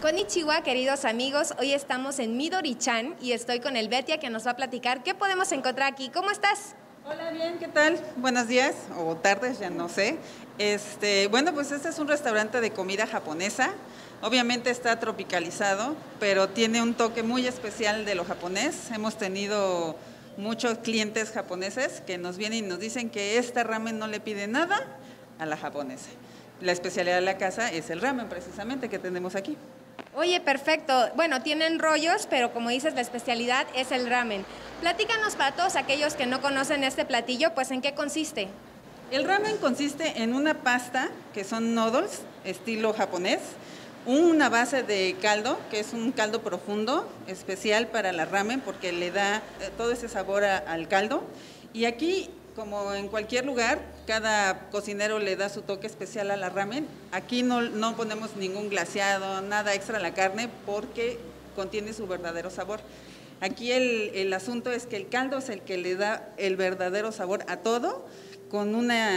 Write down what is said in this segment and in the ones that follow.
Konnichiwa, queridos amigos. Hoy estamos en Midori-chan y estoy con el Betia que nos va a platicar qué podemos encontrar aquí. ¿Cómo estás? Hola, bien, ¿qué tal? Buenos días o tardes, ya no sé. Bueno, pues este es un restaurante de comida japonesa. Obviamente está tropicalizado, pero tiene un toque muy especial de lo japonés. Hemos tenido muchos clientes japoneses que nos vienen y nos dicen que esta ramen no le pide nada a la japonesa. La especialidad de la casa es el ramen, precisamente, que tenemos aquí. Oye, perfecto. Bueno, tienen rollos, pero como dices, la especialidad es el ramen. Platícanos para todos aquellos que no conocen este platillo, pues ¿en qué consiste? El ramen consiste en una pasta, que son noodles, estilo japonés, una base de caldo, que es un caldo profundo, especial para la ramen, porque le da todo ese sabor al caldo. Y aquí, como en cualquier lugar, cada cocinero le da su toque especial a la ramen. Aquí no ponemos ningún glaseado, nada extra a la carne, porque contiene su verdadero sabor. Aquí el asunto es que el caldo es el que le da el verdadero sabor a todo, con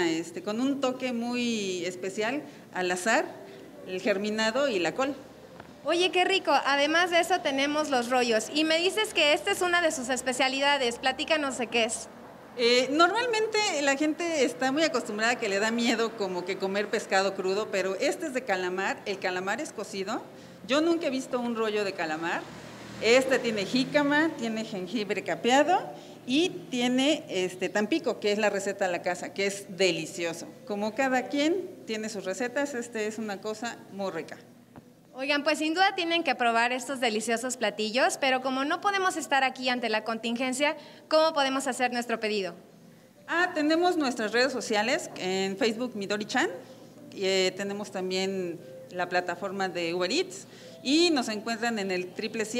un toque muy especial al azar, el germinado y la col. Oye, qué rico. Además de eso tenemos los rollos. Y me dices que esta es una de sus especialidades. Platícanos de qué es. Normalmente la gente está muy acostumbrada a que le da miedo como que comer pescado crudo, pero este es de calamar, el calamar es cocido. Yo nunca he visto un rollo de calamar. Este tiene jícama, tiene jengibre capeado y tiene tampico, que es la receta de la casa, que es delicioso. Como cada quien tiene sus recetas, es una cosa muy rica. Oigan, pues sin duda tienen que probar estos deliciosos platillos, pero como no podemos estar aquí ante la contingencia, ¿cómo podemos hacer nuestro pedido? Tenemos nuestras redes sociales, en Facebook Midori-chan, tenemos también la plataforma de Uber Eats y nos encuentran en el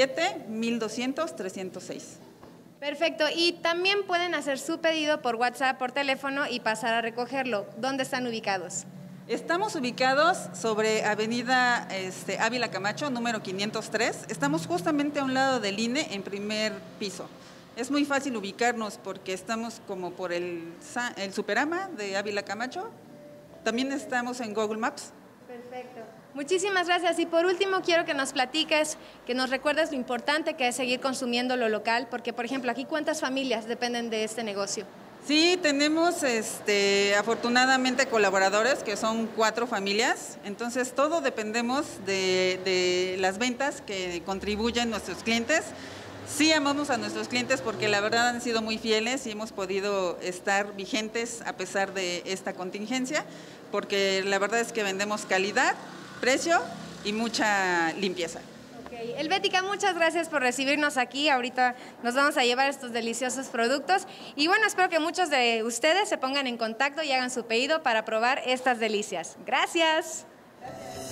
777-1200-306. Perfecto, y también pueden hacer su pedido por WhatsApp, por teléfono y pasar a recogerlo. ¿Dónde están ubicados? Estamos ubicados sobre Avenida Ávila Camacho, número 503. Estamos justamente a un lado del INE, en primer piso. Es muy fácil ubicarnos porque estamos como por el Superama de Ávila Camacho. También estamos en Google Maps. Perfecto. Muchísimas gracias. Y por último, quiero que nos platiques, que nos recuerdes lo importante que es seguir consumiendo lo local, porque, por ejemplo, aquí ¿cuántas familias dependen de este negocio? Sí, tenemos afortunadamente colaboradores que son 4 familias, entonces todo dependemos de las ventas que contribuyen nuestros clientes. Sí amamos a nuestros clientes porque la verdad han sido muy fieles y hemos podido estar vigentes a pesar de esta contingencia, porque la verdad es que vendemos calidad, precio y mucha limpieza. Helvética, muchas gracias por recibirnos aquí. Ahorita nos vamos a llevar estos deliciosos productos y bueno, espero que muchos de ustedes se pongan en contacto y hagan su pedido para probar estas delicias. Gracias.